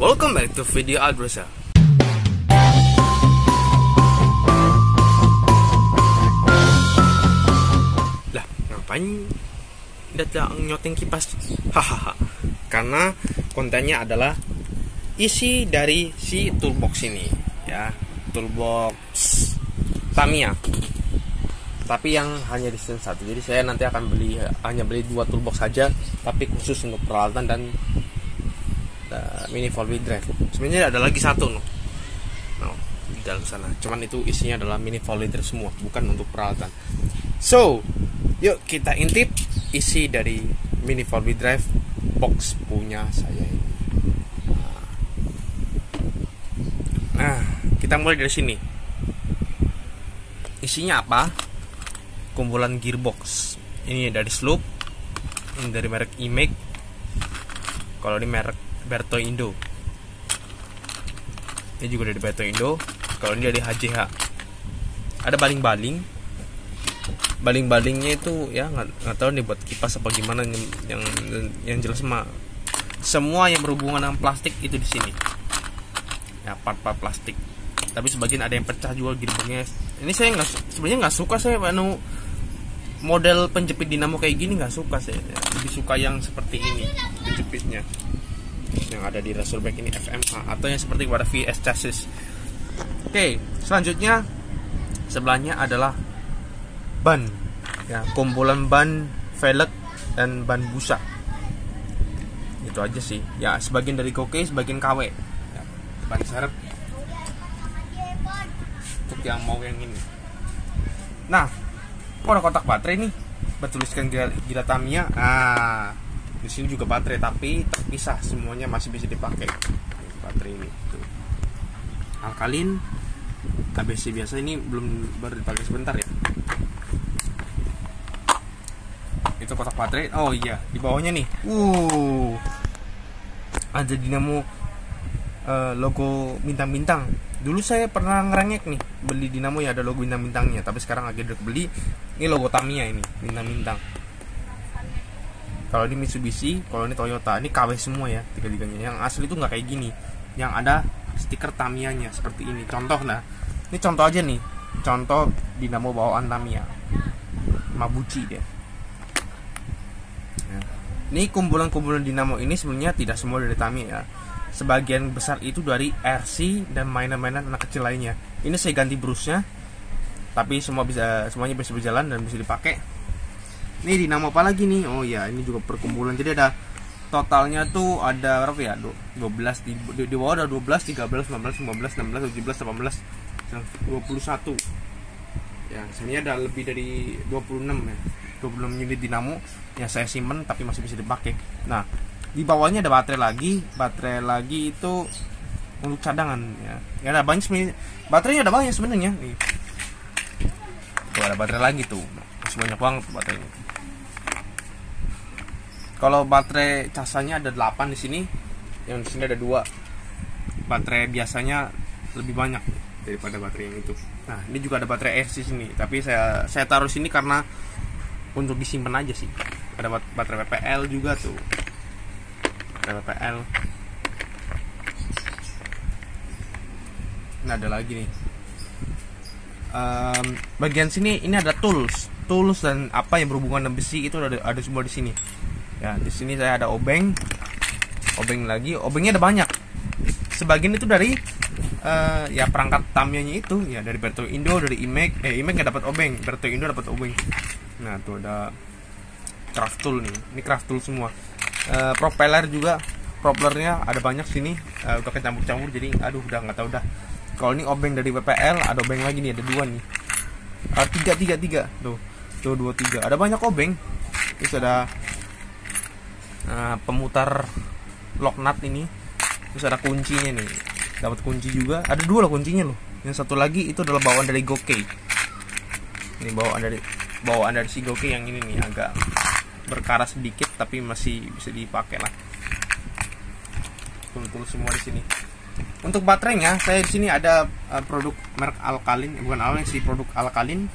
Welcome back to Video Adrosa. Lah, ngapain datang nyoteng kipas? Hahaha. Karena kontennya adalah isi dari si toolbox ini, ya, toolbox Tamiya. Tapi yang hanya di season 1. Jadi saya nanti akan hanya beli 2 toolbox saja, tapi khusus untuk peralatan dan mini 4-wheel drive. Sebenarnya ada lagi satu di dalam sana. Cuman itu isinya adalah mini 4-wheel drive semua, bukan untuk peralatan. So, yuk kita intip isi dari mini 4-wheel drive box punya saya ini. Nah, kita mulai dari sini. Isinya apa? Kumpulan gearbox. Ini dari Sloop, ini dari merek IMEC. Kalau ini merek Berto Indo. Ini juga dari Berto Indo. Kalau ini dari HJH. Ada baling-baling. Baling-balingnya itu ya nggak tahu nih buat kipas apa gimana, yang jelas mah semua yang berhubungan dengan plastik itu di sini. Ya, part-part plastik. Tapi sebagian ada yang pecah juga gearboxnya. Ini saya sebenarnya nggak suka saya model penjepit dinamo kayak gini, nggak suka saya. Lebih suka yang seperti ini penjepitnya, yang ada di Razorback ini FMA, atau yang seperti pada VS chassis. Oke, selanjutnya sebelahnya adalah ban, ya, kumpulan ban velg dan ban busa. Itu aja sih. Ya, sebagian dari Gokey, sebagian KW. Ya, ban serep untuk yang mau yang ini. Nah, ada kotak baterai nih, bertuliskan gila Tamiya. Nah, di sini juga baterai tapi terpisah, semuanya masih bisa dipakai. Baterai ini tuh. Alkalin ABC biasa, ini baru dipakai sebentar ya. Itu kotak baterai. Oh iya, di bawahnya nih. Ada dinamo logo bintang-bintang. Dulu saya pernah ngerengek nih beli dinamo ya ada logo bintang-bintangnya, tapi sekarang lagi udah beli ini logo Tamiya ini, bintang-bintang. Kalau ini Mitsubishi, kalau ini Toyota, ini KW semua ya, tiga-tiganya. Yang asli itu nggak kayak gini, yang ada stiker Tamiyanya seperti ini. Contoh, nah, ini contoh aja nih, contoh dinamo bawaan Tamiya, Mabuchi dia. Nah, ini kumpulan-kumpulan dinamo ini sebenarnya tidak semua dari Tamiya ya. Sebagian besar itu dari RC dan mainan-mainan anak kecil lainnya. Ini saya ganti brusnya, tapi semuanya bisa berjalan dan bisa dipakai. Ini dinamo apa lagi nih? Oh ya, ini juga perkumpulan. Jadi ada totalnya tuh ada berapa ya? 12 di bawah ada 12, 13, 14, 15, 16, 17, 18, 21. Ya, sebenarnya ada lebih dari 26 ya. 26 unit dinamo yang saya simpen tapi masih bisa dipakai. Nah, di bawahnya ada baterai lagi itu untuk cadangan ya. Ya ada banyak sebenarnya. Baterainya ada banyak sebenarnya nih. Tuh ada baterai lagi tuh. Masih banyak banget baterainya. Kalau baterai casanya ada 8 di sini. Yang di sini ada 2. Baterai biasanya lebih banyak daripada baterai yang itu. Nah, ini juga ada baterai RC sini, tapi saya taruh sini karena untuk disimpan aja sih. Ada baterai PPL juga tuh. PPL. Nah, ada lagi nih. Bagian sini ini ada tools dan apa yang berhubungan dengan besi itu ada semua di sini. Ya, di sini saya ada obeng lagi. Obengnya ada banyak. Sebagian itu dari ya perangkat Tamiyanya itu ya, dari Berto Indo, dari IMEC. IMEC nggak dapat obeng, Berto Indo dapat obeng. Nah, tuh ada craft tool nih. Ini craft tool semua. Propeller juga, propellernya ada banyak sini, udah kecampur-campur jadi aduh udah nggak tahu dah. Kalau ini obeng dari WPL, ada obeng lagi nih, ada 2 nih, 3 tuh 2, 3, ada banyak obeng. Terus ada pemutar lock nut ini, terus ada kuncinya nih, dapat kunci juga, ada 2 loh kuncinya loh. Yang satu lagi itu adalah bawaan dari Gokey. Ini bawaan dari si Gokey yang ini nih, agak berkarat sedikit tapi masih bisa dipakai lah. Tool semua di sini. Untuk baterainya, saya di sini ada produk merek Alkalin, bukan Alkalin sih, produk Alkalin.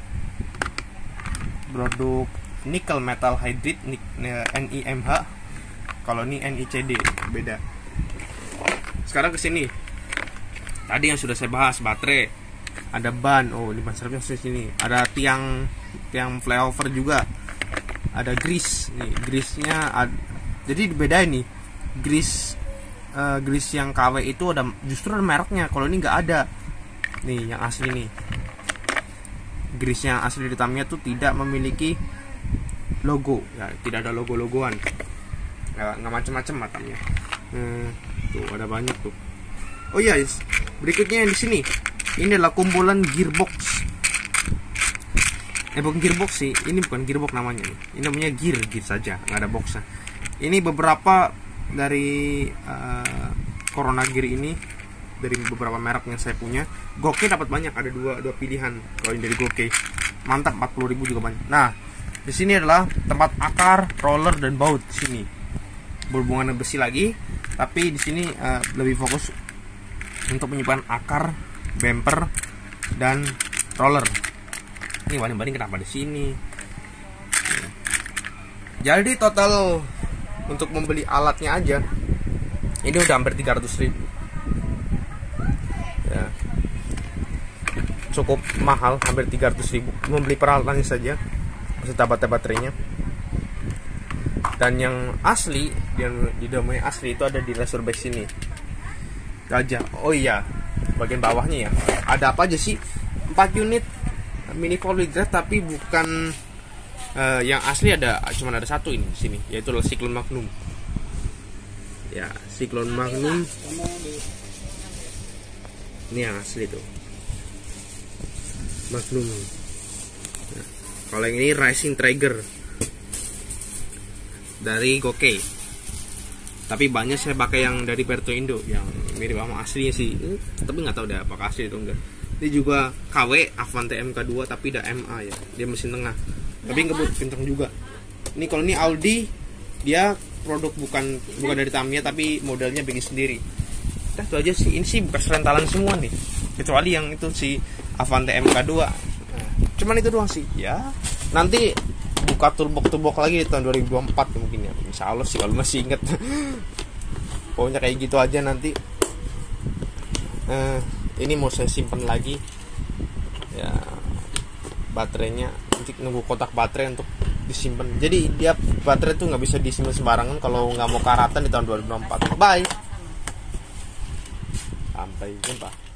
Produk nickel metal hydride NIMH. Kalau ini NICD beda. sekarang ke sini. Tadi yang sudah saya bahas baterai, ada ban, oh di ban serepnya di sini. Ada tiang flyover juga. Ada grease, nih grease-nya jadi dibedain nih. Grease yang KW itu justru ada mereknya. Kalau ini nggak ada. Nih yang asli nih. Grease yang asli di Tamiya tuh tidak memiliki logo, ya tidak ada logo-logoan. Nggak macam-macam matanya. Tuh ada banyak tuh. Oh iya, berikutnya yang di sini. Ini adalah kumpulan gearbox. Bukan gearbox sih, ini bukan gearbox namanya. Ini namanya gear saja, nggak ada boxnya. Ini beberapa dari Corona Gear ini, dari beberapa merek yang saya punya. Gokey dapat banyak, ada dua pilihan kalau ini dari Gokey. Mantap, 40.000 juga banyak. Nah, di sini adalah tempat akar, roller dan baut di sini. Berhubungan dengan besi lagi, tapi di sini lebih fokus untuk menyimpan akar, bumper dan roller. Ini baling-baling kenapa di sini? Jadi total untuk membeli alatnya aja ini udah hampir 300.000. Ya. Cukup mahal, hampir 300.000 membeli peralatannya saja beserta baterainya. Dan yang asli, yang di domain asli itu ada di Razorback sini aja. Oh iya, bagian bawahnya ya ada apa aja sih? 4 unit mini 4-wheel drive, tapi bukan yang asli cuman ada satu ini sini, yaitu Cyclone Magnum. Ya, Cyclone Magnum. Ini yang asli tuh. Magnum. Nah, kalau yang ini Racing Trigger dari Gokey. Tapi banyak saya pakai yang dari Perto Indo yang mirip sama aslinya sih. Tapi nggak tahu deh apakah asli atau enggak. Ini juga KW Avante MK2 tapi udah MA ya. Dia mesin tengah. Tapi ngebut kenceng juga. Ini kalau ini Audi, dia produk bukan dari Tamiya tapi modelnya bikin sendiri. Nah, itu aja sih. Ini sih bekas rentalan semua nih. Kecuali yang itu si Avante MK2. Nah, cuman itu doang sih. Ya, nanti buka turbok lagi di tahun 2024 mungkin ya. Insya Allah sih kalau masih inget. Pokoknya kayak gitu aja nanti. Ini mau saya simpan lagi. Ya, baterainya nanti nunggu kotak baterai untuk disimpan. Jadi dia baterai tuh nggak bisa disimpan sembarangan kalau nggak mau karatan di tahun 2024. Bye. Sampai jumpa.